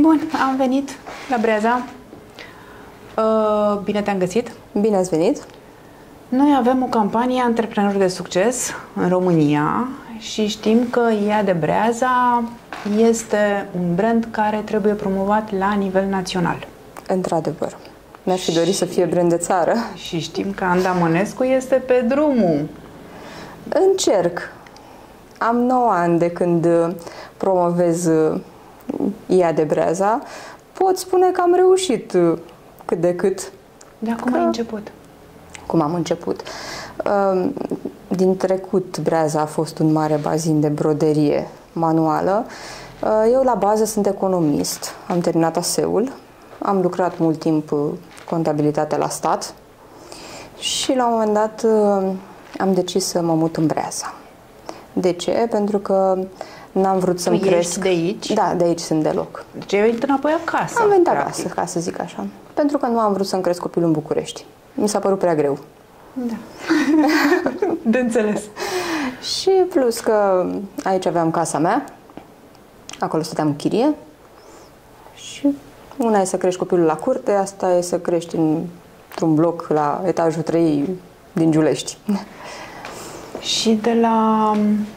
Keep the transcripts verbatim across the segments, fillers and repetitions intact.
Bun, am venit la Breaza. Uh, bine te-am găsit. Bine ați venit. Noi avem o campanie Antreprenori de Succes în România și știm că Ea de Breaza este un brand care trebuie promovat la nivel național. Într-adevăr. Mi-aș fi dorit să fie brand de țară. Și știm că Anda Mănescu este pe drumul. Încerc. Am nouă ani de când promovez Ea de Breaza. Pot spune că am reușit cât de cât. De acum că... ai început. Cum am început? Din trecut, Breaza a fost un mare bazin de broderie manuală. Eu, la bază, sunt economist. Am terminat A S E-ul. Am lucrat mult timp contabilitatea la stat. Și, la un moment dat, am decis să mă mut în Breaza. De ce? Pentru că n-am vrut să-mi tu cresc... de aici? Da, de aici sunt deloc. Deci ai venit înapoi acasă. Am venit acasă, ca să zic așa. Pentru că nu am vrut să-mi cresc copilul în București. Mi s-a părut prea greu. Da. De înțeles. Și plus că aici aveam casa mea, acolo stăteam în chirie și una e să crești copilul la curte, asta e să crești într-un bloc la etajul trei din Giulești. Și de la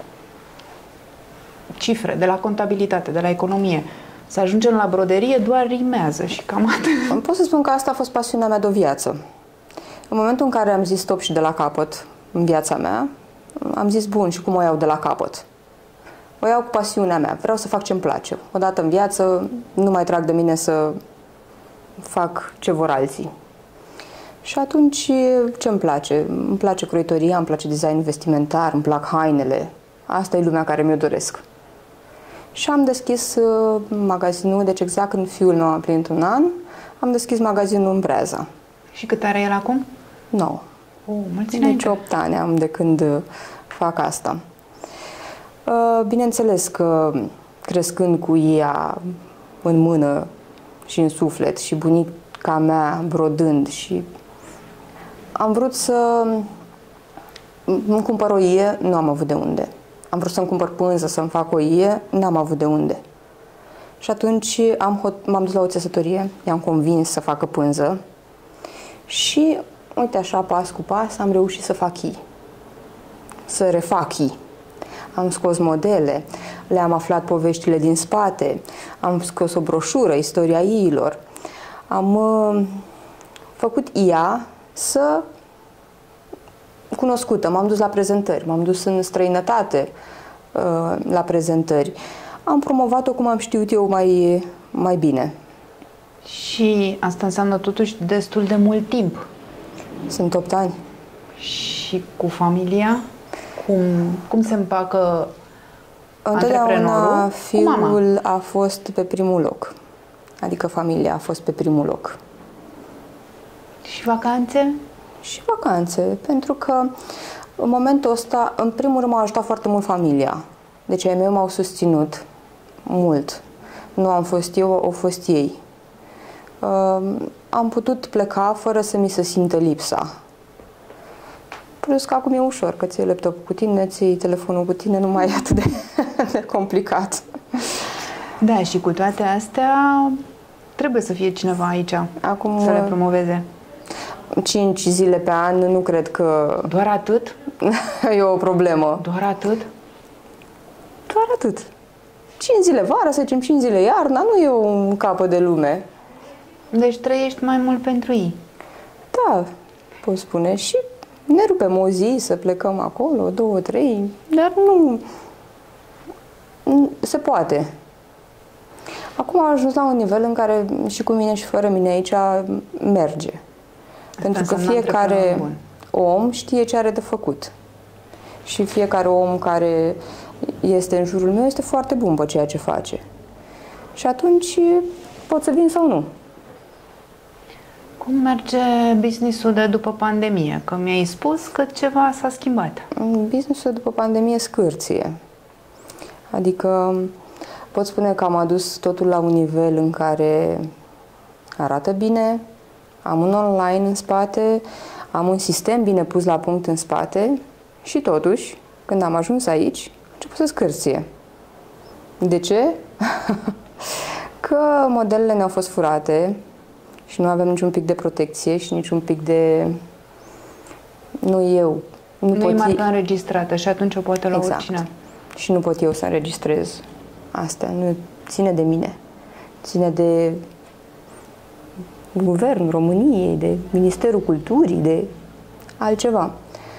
cifre, de la contabilitate, de la economie, să ajungem la broderie doar rimează și cam atât. Pot să spun că asta a fost pasiunea mea de o viață. În momentul în care am zis stop și de la capăt în viața mea, am zis bun, și cum o iau de la capăt? O iau cu pasiunea mea, vreau să fac ce-mi place. Odată în viață nu mai trag de mine să fac ce vor alții. Și atunci ce-mi place? Îmi place croitoria, îmi place design vestimentar, îmi plac hainele. Asta e lumea care mi-o doresc. Și am deschis magazinul, deci exact când fiul meu a împlinit un an, am deschis magazinul în Breaza. Și cât are el acum? nouă. Oh, mulți Deci opt ani am de când fac asta. Bineînțeles că crescând cu ea în mână și în suflet și bunica mea brodând și am vrut să îmi cumpăr o ie, nu am avut de unde. Am vrut să-mi cumpăr pânză, să-mi fac o ie, n-am avut de unde. Și atunci am m-am dus la o țesătorie, i-am convins să facă pânză și, uite așa, pas cu pas, am reușit să fac ii. Să refac ii. Am scos modele, le-am aflat poveștile din spate, am scos o broșură, istoria iilor. Am uh, făcut ea să cunoscută. M-am dus la prezentări, m-am dus în străinătate uh, la prezentări. Am promovat-o cum am știut eu mai, mai bine. Și asta înseamnă totuși destul de mult timp. Sunt opt ani. Și cu familia? Cum, cum se împacă Întotdeauna fiul a fost pe primul loc. Adică familia a fost pe primul loc. Și vacanțe? Și vacanțe, pentru că în momentul ăsta, în primul rând, m-a ajutat foarte mult familia. Deci ai mei m-au susținut mult. Nu am fost eu, au fost ei. Uh, am putut pleca fără să mi se simtă lipsa. Plus că acum e ușor, că ți-ai laptopul cu tine, ți-ai telefonul cu tine, nu mai e atât de, de complicat. Da, și cu toate astea trebuie să fie cineva aici acum, să le promoveze. Cinci zile pe an, nu cred că... Doar atât? E o problemă. Doar atât? Doar atât. Cinci zile vara, să zicem cinci zile iarna, nu e un capăt de lume. Deci trăiești mai mult pentru ei. Da, pot spune. Și ne rupem o zi să plecăm acolo, două, trei, dar nu... Se poate. Acum am ajuns la un nivel în care și cu mine și fără mine aici merge. Pentru că fiecare om știe ce are de făcut. Și fiecare om care este în jurul meu este foarte bun pe ceea ce face. Și atunci pot să vin sau nu. Cum merge business-ul de după pandemie? Că mi-ai spus că ceva s-a schimbat. Business-ul după pandemie scârție. Adică pot spune că am adus totul la un nivel în care arată bine, am un online în spate, am un sistem bine pus la punct în spate și totuși, când am ajuns aici, a început să scârție. De ce? Că modelele ne-au fost furate și nu avem niciun pic de protecție și niciun pic de... Nu eu. Nu, nu e marca înregistrată și atunci o poate lua exact. oricine. Și nu pot eu să înregistrez asta. Nu ține de mine. Ține de Guvernul României, de Ministerul Culturii, de altceva.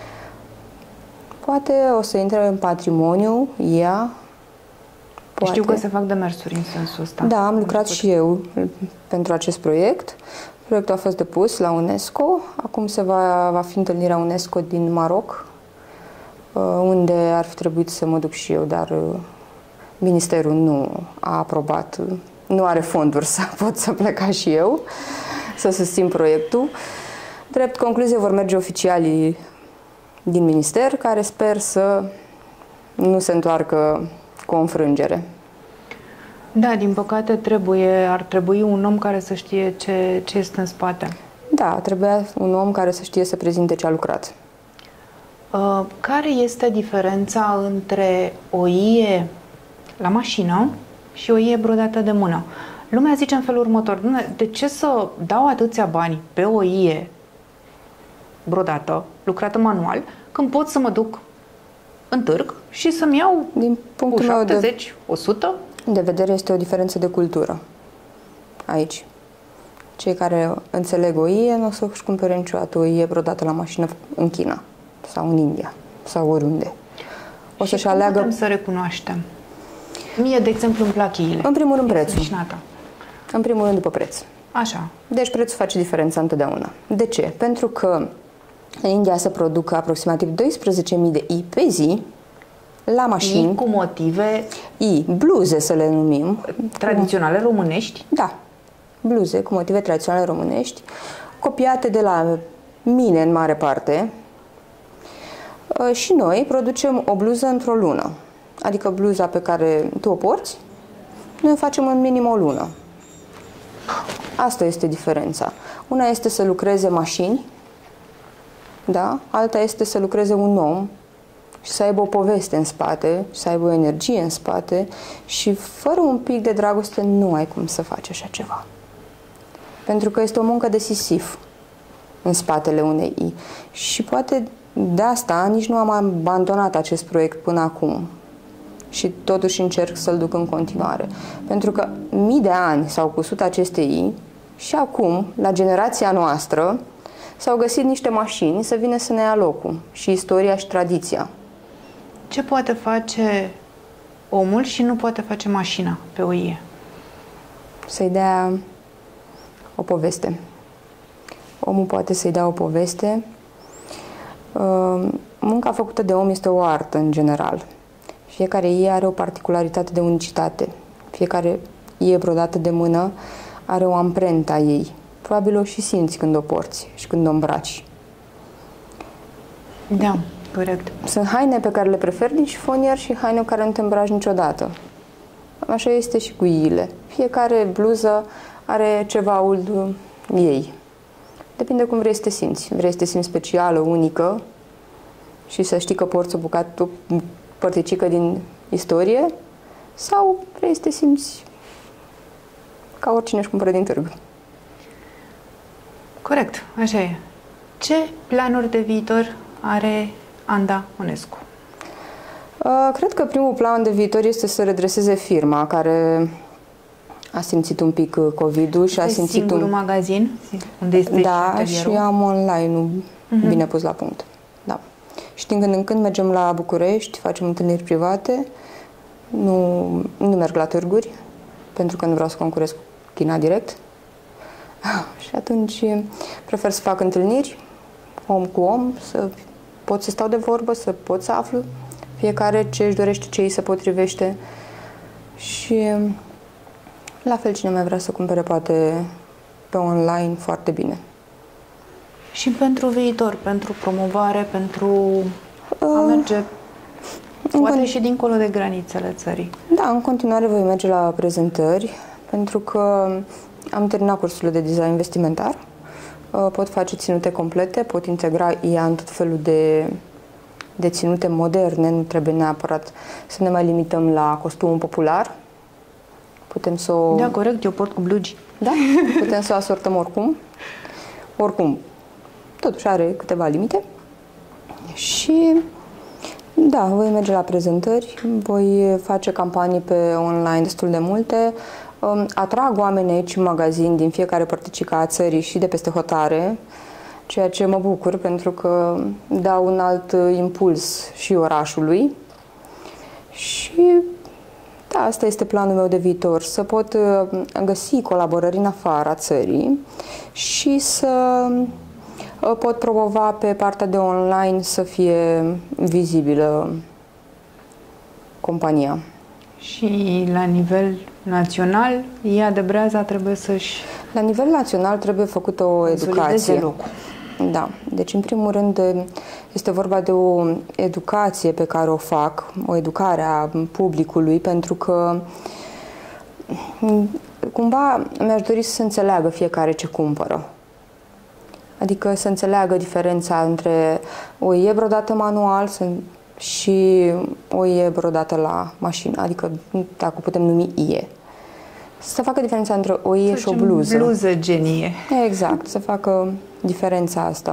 Poate o să intre în patrimoniu ea. Poate. Știu că se fac demersuri în sensul ăsta. Da, am lucrat și eu pentru acest proiect. Proiectul a fost depus la UNESCO. Acum se va, va fi întâlnirea UNESCO din Maroc, unde ar fi trebuit să mă duc și eu, dar Ministerul nu a aprobat, nu are fonduri să pot să plec ca și eu, să susțin proiectul. Drept concluzie vor merge oficialii din minister, care sper să nu se întoarcă cu o înfrângere. Da, din păcate trebuie, ar trebui un om care să știe ce, ce este în spate. Da, trebuia un om care să știe să prezinte ce a lucrat. Uh, care este diferența între o ie la mașină și o ie brodată de mână? Lumea zice în felul următor: de ce să dau atâția bani pe o ie brodată, lucrată manual, când pot să mă duc în târg și să-mi iau din punctul cu șaptezeci, meu o sută? De vedere este o diferență de cultură aici. Cei care înțeleg o ie nu o să-și cumpere niciodată o ie brodată la mașină în China sau în India sau oriunde. O să-și aleagă... putem să recunoaștem? Mie, de exemplu, îmi plac iile. În primul rând prețul. Vișinata. În primul rând după preț. Așa. Deci prețul face diferența întotdeauna. De ce? Pentru că în India se produc aproximativ douăsprezece mii de i pe zi la mașini. I cu motive... I, bluze să le numim. Tradiționale românești? Da. Bluze cu motive tradiționale românești, copiate de la mine în mare parte. Și noi producem o bluză într-o lună. Adică bluza pe care tu o porți, noi o facem în minim o lună. Asta este diferența. Una este să lucreze mașini, da? Alta este să lucreze un om și să aibă o poveste în spate, și să aibă o energie în spate și fără un pic de dragoste nu ai cum să faci așa ceva. Pentru că este o muncă decisiv în spatele unei i. Și poate de asta nici nu am abandonat acest proiect până acum. Și totuși încerc să-l duc în continuare. Pentru că mii de ani s-au cusut aceste i și acum, la generația noastră, s-au găsit niște mașini să vină să ne ia locul și istoria și tradiția. Ce poate face omul și nu poate face mașina pe o ie? Să-i dea o poveste. Omul poate să-i dea o poveste. Munca făcută de om este o artă în general. Fiecare ie are o particularitate de unicitate. Fiecare ie brodată de mână are o amprentă a ei. Probabil o și simți când o porți și când o îmbraci. Da, corect. Sunt haine pe care le preferi din șifonier și haine pe care nu te îmbraci niciodată. Așa este și cu iile. Fiecare bluză are ceva-ul ei. Depinde cum vrei să te simți. Vrei să te simți specială, unică și să știi că porți o bucată, o părticică din istorie, sau vrei să te simți ca oricine își cumpără din târg. Corect, așa e. Ce planuri de viitor are Anda Onescu? Cred că primul plan de viitor este să redreseze firma, care a simțit un pic COVID-ul și a simțit singurul un magazin unde este da, și am online-ul uh-huh. bine pus la punct. Da. Și din când în când mergem la București, facem întâlniri private, nu, nu merg la târguri, pentru că nu vreau să concurez cu China direct. Și atunci prefer să fac întâlniri om cu om, să pot să stau de vorbă, să pot să aflu fiecare ce își dorește, ce îi se potrivește. Și la fel cine mai vrea să cumpere poate pe online foarte bine. Și pentru viitor, pentru promovare, pentru a merge uh, poate și dincolo de granițele țării. Da, în continuare voi merge la prezentări, pentru că am terminat cursurile de design vestimentar. Pot face ținute complete, pot integra ea în tot felul de, de ținute moderne, nu trebuie neapărat să ne mai limităm la costumul popular. putem să o... Da, corect, eu port cu blugi. Da, putem să o asortăm oricum. Oricum, totuși are câteva limite. Și da, voi merge la prezentări, voi face campanii pe online destul de multe. Atrag oameni aici în magazin din fiecare părticică a țării și de peste hotare, ceea ce mă bucur pentru că dau un alt impuls și orașului. Și da, asta este planul meu de viitor, să pot găsi colaborări în afara țării și să pot promova pe partea de online să fie vizibilă compania. Și la nivel național, Ea de Breaza trebuie să-și... La nivel național trebuie făcută o educație. Locul. Da. Deci, în primul rând, este vorba de o educație pe care o fac, o educare a publicului, pentru că cumva mi-aș dori să se înțeleagă fiecare ce cumpără. Adică să înțeleagă diferența între o ie brodată manual și o ie brodată la mașină, adică dacă putem numi ie. Să facă diferența între o ie și o bluză. Bluză genie. Exact, să facă diferența asta.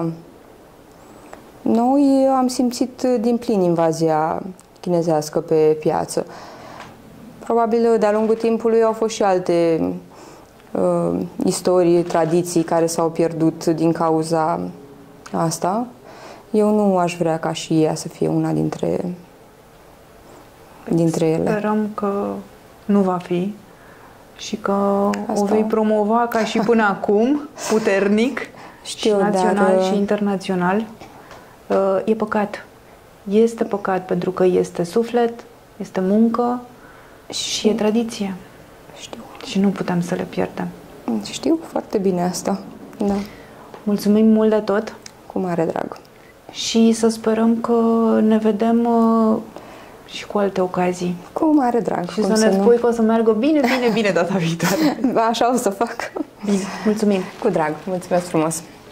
Noi am simțit din plin invazia chinezească pe piață. Probabil de-a lungul timpului au fost și alte uh, istorii, tradiții care s-au pierdut din cauza asta. Eu nu aș vrea ca și ea să fie una dintre, dintre ele. Sperăm că nu va fi și că Asta... o vei promova ca și până acum, puternic, Știu, și național dar... și internațional. E păcat. Este păcat pentru că este suflet, este muncă și, și e tradiție. Știu. Și nu putem să le pierdem. Știu foarte bine asta. Da. Mulțumim mult de tot. Cu mare drag. Și să sperăm că ne vedem uh, și cu alte ocazii. Cu mare drag. Și să ne spui nu? Că o să meargă bine, bine, bine data viitoare. Așa o să fac. Bine, mulțumim. Cu drag. Mulțumesc frumos.